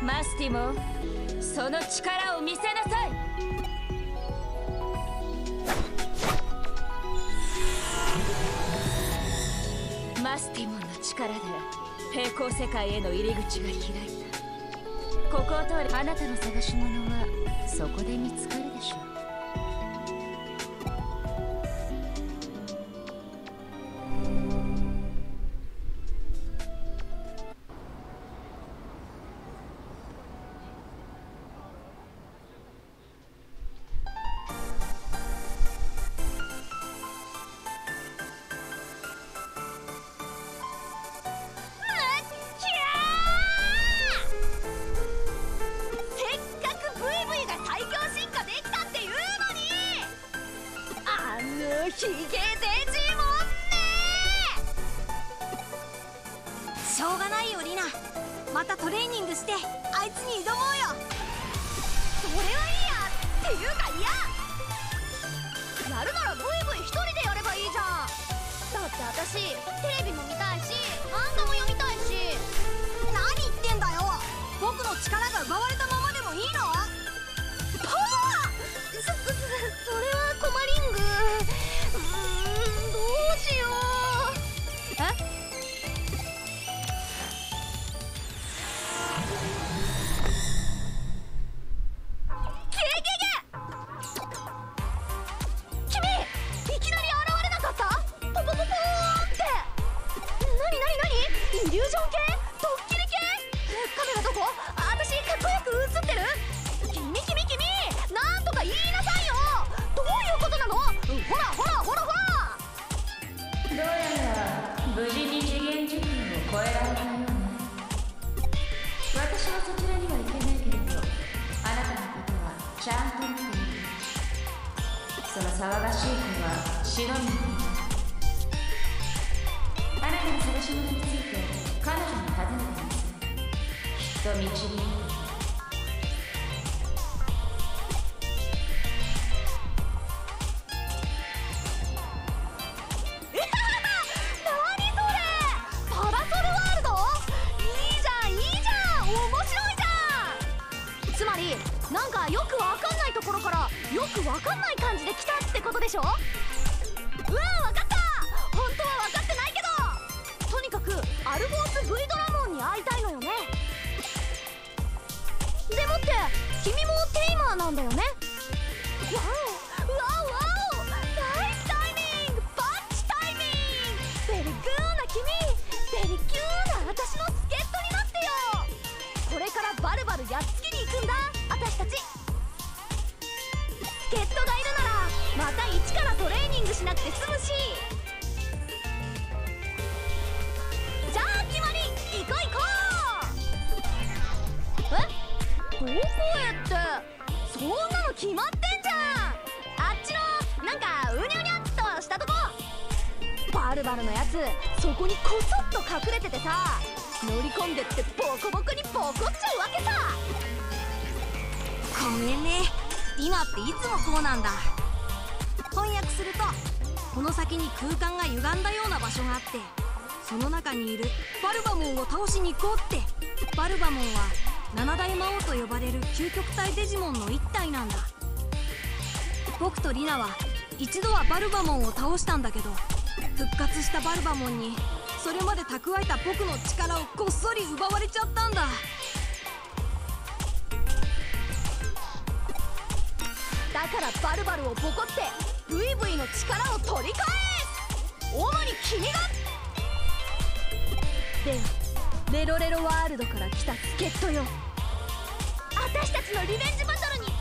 マスティモ、その力を見せなさい。マスティモンの力で平行世界への入り口が開いた。ここを通り、あなたの探し物はそこで見つかるでしょう。 ヒゲデジモンね。しょうがないよリナ、またトレーニングしてあいつに挑もうよ。それはいいや。っていうか嫌やるならブイブイ一人でやればいいじゃん。だって私テレビも見たいし漫画も読みたいし。何言ってんだよ。僕の力が奪われたままでもいいの？パワー！それはコマリング。どうしよう。君いきなり現れなかった？ポポポポーンって。何イリュージョン系？ドッキリ系？カメラどこ？私かっこよく映ってる？君なんとか言いなさいよ。どういうことなの？ほらどうやら無事に次元時空を超えられたようね。私はそちらには行けないけれど、あなたのことはちゃんと見ている。その騒がしい子は白いの。あなたの探し物について彼女に尋ねてみます。きっと導いて。 なんかよくわかんないところからよくわかんない感じで来たってことでしょ？わかった。本当はわかってないけど、とにかくアルフォース V ドラモンに会いたいのよね。でもって君もテイマーなんだよね。わおナイスタイミング、パンチタイミング。ベリグーな君、ベリキューな私の助っ人になってよ。これからバルバルやっつけに行くんだ私たち。助っ人がいるならまた一からトレーニングしなくて済むし。じゃあ決まり、行こう。どこへって、そんなの決まってんじゃん。あっちのなんかうにゃうにゃっとしたとこ。バルバルのやつそこにこそっと隠れててさ、乗り込んでってボコボコにボコっちゃうわけさ。ごめんね、今っていつもこうなんだ。翻訳すると、この先に空間が歪んだような場所があって、その中にいるバルバモンを倒しに行こうって。バルバモンは七大魔王と呼ばれる究極体デジモンの一体なんだ。僕とリナは一度はバルバモンを倒したんだけど、復活したバルバモンにそれまで蓄えた僕の力をこっそり奪われちゃったんだ。だからバルバルをボコってブイブイの力を取り返す。主に君が。で、レロレロワールドから来た助っ人よ。私たちのリベンジバトルに